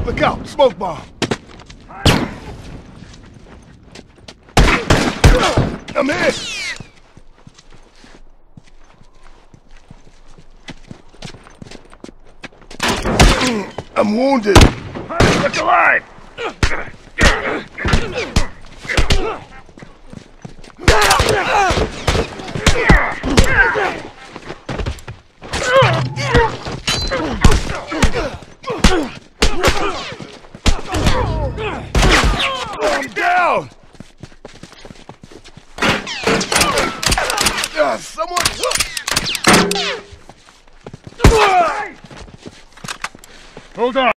Look out! Smoke bomb! I'm hit! I'm wounded! Look alive! I'm down! Someone... Hold on!